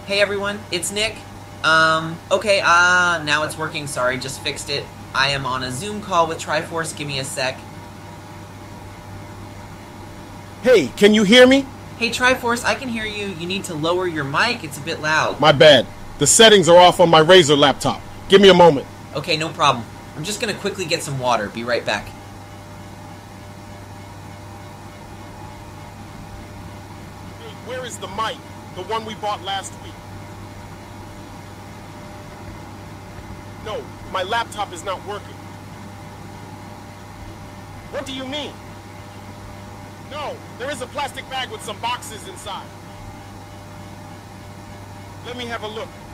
Hey everyone, it's Nick. Okay, now it's working, sorry, just fixed it. I am on a Zoom call with Triforce, give me a sec. Hey, can you hear me? Hey Triforce, I can hear you. You need to lower your mic, it's a bit loud. My bad. The settings are off on my Razer laptop. Give me a moment. Okay, no problem. I'm just gonna quickly get some water. Be right back. Hey, where is the mic? The one we bought last week. No, my laptop is not working. What do you mean? No, there is a plastic bag with some boxes inside. Let me have a look.